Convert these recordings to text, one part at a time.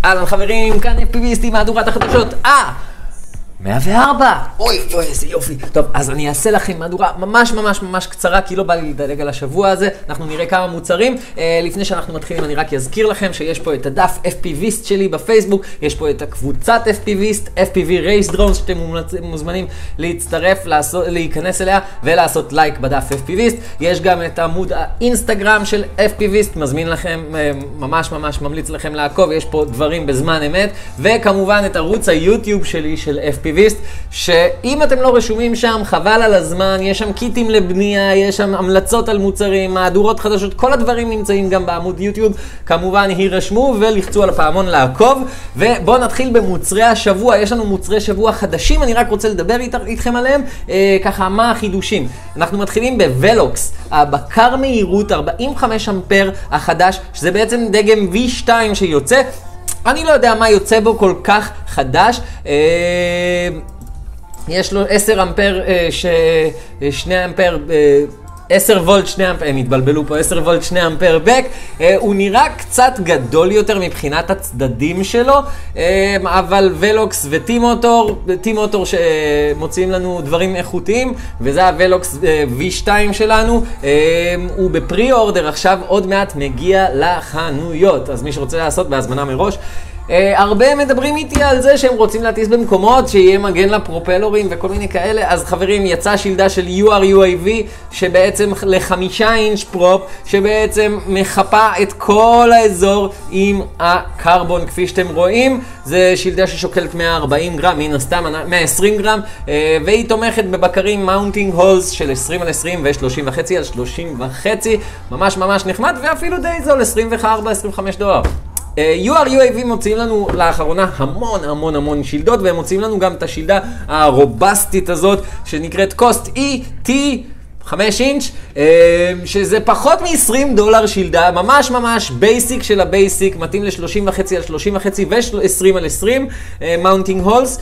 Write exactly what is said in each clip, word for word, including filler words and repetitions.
אהלן חברים, כאן אפיביסטי מהדורת החדשות. אה! מאה וארבע! אוי, אוי, איזה יופי. טוב, אז אני אעשה לכם מהדורה ממש ממש ממש קצרה, כי לא בא לי לדלג על השבוע הזה. אנחנו נראה כמה מוצרים. אה, לפני שאנחנו מתחילים, אני רק אזכיר לכם שיש פה את הדף אפיביסט שלי בפייסבוק, יש פה את הקבוצת אפיביסט, אף פי וי Race Drones, שאתם מוזמנים להצטרף, לעשות, להיכנס אליה ולעשות לייק בדף אפיביסט. יש גם את עמוד האינסטגרם של אפיביסט, מזמין לכם, אה, ממש ממש ממליץ לכם לעקוב, יש פה דברים בזמן אמת, וכמובן את ערוץ היוטיוב שלי של אפיביסט. שאם אתם לא רשומים שם, חבל על הזמן, יש שם קיטים לבנייה, יש שם המלצות על מוצרים, מהדורות חדשות, כל הדברים נמצאים גם בעמוד יוטיוב. כמובן, הירשמו ולחצו על הפעמון לעקוב, ובואו נתחיל במוצרי השבוע. יש לנו מוצרי שבוע חדשים, אני רק רוצה לדבר איתכם עליהם, אה, ככה מה החידושים. אנחנו מתחילים בוולוקס, הבקר מהירות ארבעים וחמישה אמפר החדש, שזה בעצם דגם וי שתיים שיוצא. אני לא יודע מה יוצא בו כל כך חדש, יש לו עשרה אמפר, שני אמפר, עשר וולט, שני אמפר, הם התבלבלו פה, עשר וולט, שני אמפר בק, הוא נראה קצת גדול יותר מבחינת הצדדים שלו, אבל ולוקס וטי-מוטור, טי-מוטור שמוציאים לנו דברים איכותיים, וזה הוולוקס וי שתיים שלנו, הוא בפרי אורדר עכשיו, עוד מעט מגיע לחנויות, אז מי שרוצה לעשות בהזמנה מראש, Uh, הרבה מדברים איתי על זה שהם רוצים להטיס במקומות שיהיה מגן לפרופלורים וכל מיני כאלה. אז חברים, יצאה שילדה של יו אר יו איי וי שבעצם לחמישה אינץ' פרופ שבעצם מחפה את כל האזור עם הקרבון כפי שאתם רואים. זה שילדה ששוקלת מאה וארבעים גרם, מן הסתם מאה ועשרים גרם, uh, והיא תומכת בבקרים מאונטינג הולס של עשרים על עשרים ו-שלושים וחצי על שלושים וחצי, ממש ממש נחמד, ואפילו די זול, עשרים וארבע עד עשרים וחמישה דולר. יו אר יו איי וי מוציאים לנו לאחרונה המון המון המון שילדות, והם מוציאים לנו גם את השילדה הרובסטית הזאת שנקראת קוסט אי טי חמש אינץ', שזה פחות מ-עשרים דולר שילדה, ממש ממש בייסיק של הבייסיק, מתאים ל-שלושים וחצי על שלושים וחצי ו-עשרים על עשרים מאונטינג הולס,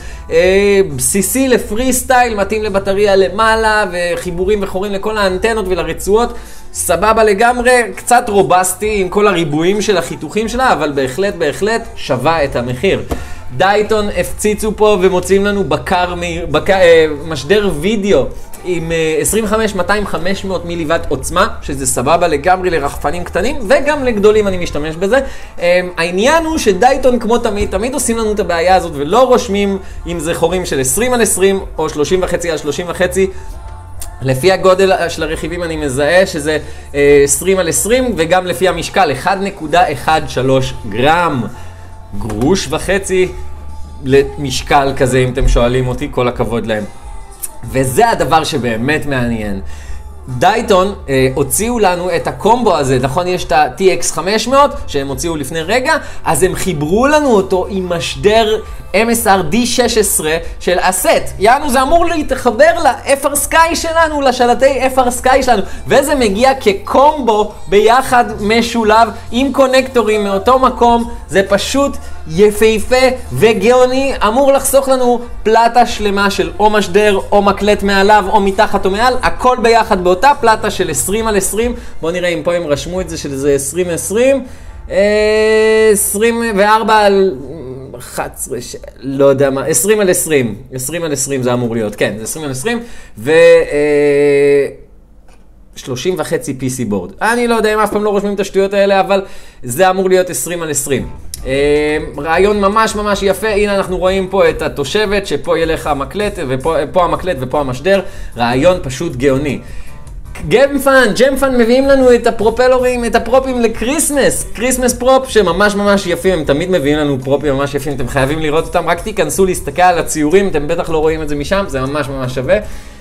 בסיסי לפרי סטייל, מתאים לבטריה למעלה וחיבורים וחורים לכל האנטנות ולרצועות. סבבה לגמרי, קצת רובסטי עם כל הריבועים של החיתוכים שלה, אבל בהחלט בהחלט שווה את המחיר. דייטון הפציצו פה ומוצאים לנו בקר, בקר משדר וידאו עם עשרים וחמש מאתיים חמש מאות מיליוואט עוצמה, שזה סבבה לגמרי לרחפנים קטנים וגם לגדולים, אני משתמש בזה. העניין הוא שדייטון כמו תמיד, תמיד עושים לנו את הבעיה הזאת ולא רושמים אם זה חורים של עשרים על עשרים או שלושים וחצי על שלושים וחצי. לפי הגודל של הרכיבים אני מזהה שזה עשרים על עשרים, וגם לפי המשקל אחד נקודה אחת שלוש גרם. גרוש וחצי למשקל כזה, אם אתם שואלים אותי, כל הכבוד להם. וזה הדבר שבאמת מעניין. דייטון אה, הוציאו לנו את הקומבו הזה, נכון? יש את ה-טי אקס חמש מאות שהם הוציאו לפני רגע, אז הם חיברו לנו אותו עם משדר אם אס אר די שש עשרה של אסט. יענו, זה אמור להתחבר ל-אף אר Sky שלנו, לשלטי אף אר Sky שלנו, וזה מגיע כקומבו ביחד משולב עם קונקטורים מאותו מקום. זה פשוט יפהפה וגאוני, אמור לחסוך לנו פלטה שלמה של או משדר או מקלט מעליו או מתחת או מעל, הכל ביחד באותה פלטה של עשרים על עשרים. בואו נראה אם פה הם רשמו את זה שזה עשרים על עשרים, עשרים וארבע על אחת עשרה, לא יודע מה, עשרים על עשרים, עשרים על עשרים זה אמור להיות, כן, זה עשרים על עשרים, ו שלושים וחצי פי סי בורד. אני לא יודע אם אף פעם לא רושמים את השטויות האלה, אבל זה אמור להיות עשרים על עשרים. רעיון ממש ממש יפה. הנה אנחנו רואים פה את התושבת, שפה ילך המקלט, ופה המקלט ופה המשדר. רעיון פשוט גאוני. ג'מפן, ג'מפן מביאים לנו את הפרופלורים, את הפרופים לקריסמס, קריסמס פרופ שממש ממש יפים, הם תמיד מביאים לנו פרופים ממש יפים, אתם חייבים לראות אותם, רק תיכנסו להסתכל על הציורים, אתם בטח לא רואים את זה משם, זה ממש ממש שווה.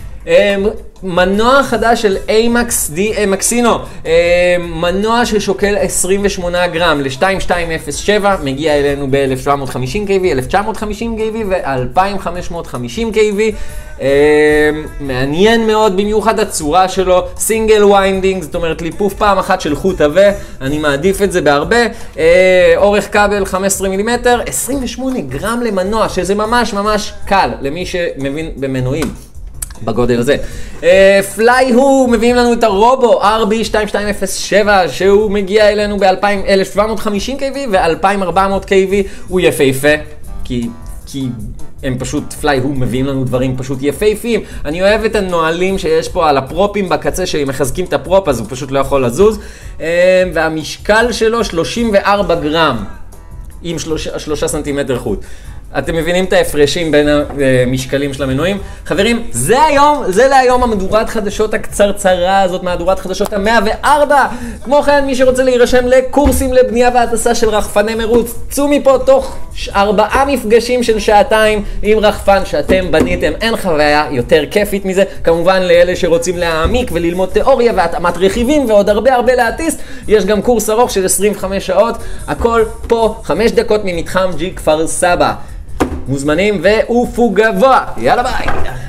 מנוע חדש של אימקס מקסינו, מנוע ששוקל עשרים ושמונה גרם ל-שתיים שתיים אפס שבע, מגיע אלינו ב-אלף שבע מאות וחמישים קיי וי, אלף תשע מאות וחמישים קיי וי ו-אלפיים וחמש מאות וחמישים קיי וי. מעניין מאוד, במיוחד הצורה שלו, סינגל ויינדינג, זאת אומרת ליפוף פעם אחת של חוט עבה, אני מעדיף את זה בהרבה. אורך כבל חמישה עשר מילימטר, עשרים ושמונה גרם למנוע, שזה ממש ממש קל למי שמבין במנועים. בגודל הזה. פליי הוא מביאים לנו את הרובו אר בי שתיים שתיים אפס שבע שהוא מגיע אלינו ב-אלף שבע מאות וחמישים קיי וי ו-אלפיים וארבע מאות קיי וי. הוא יפהפה כי, כי הם פשוט, פליי הוא מביאים לנו דברים פשוט יפהפים. אני אוהב את הנועלים שיש פה על הפרופים בקצה שמחזקים את הפרופ אז הוא פשוט לא יכול לזוז. והמשקל שלו שלושים וארבע גרם עם שלושה סנטימטר חוט. אתם מבינים את ההפרשים בין המשקלים של המנועים. חברים, זה היום, זה להיום המהדורת חדשות הקצרצרה הזאת, מהדורת חדשות ה-מאה וארבע. כמו כן, מי שרוצה להירשם לקורסים לבנייה והטסה של רחפני מרוץ, צאו מפה תוך ארבעה מפגשים של שעתיים עם רחפן שאתם בניתם. אין חוויה יותר כיפית מזה. כמובן, לאלה שרוצים להעמיק וללמוד תיאוריה והתאמת רכיבים ועוד הרבה הרבה להטיס, יש גם קורס ארוך של עשרים וחמש שעות. הכל פה חמש דקות ממתחם ג'י כפר סבא. מוזמנים ועופו גבוה. יאללה ביי.